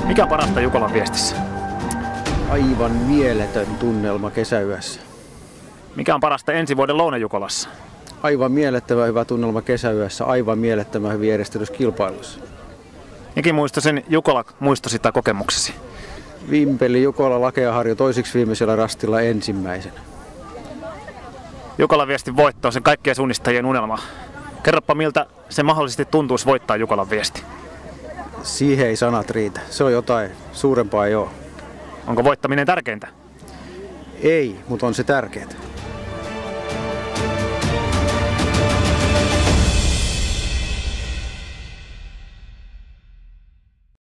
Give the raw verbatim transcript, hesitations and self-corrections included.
Mikä on parasta Jukolan viestissä? Aivan mieletön tunnelma kesäyössä. Mikä on parasta ensi vuoden Lounais-Jukolassa? Aivan mielettömän hyvä tunnelma kesäyössä, aivan mielettömän hyvin järjestetyssä kilpailussa. Mikin muistosin Jukola muistosi tai kokemuksesi? Vimpeli Jukola Lakeaharju toisiksi viimeisellä rastilla ensimmäisenä. Jukolan viestin voitto on sen kaikkien suunnistajien unelma. Kerropa, miltä se mahdollisesti tuntuisi voittaa Jukolan viesti. Siihen ei sanat riitä. Se on jotain suurempaa, joo. Onko voittaminen tärkeintä? Ei, mutta on se tärkeää.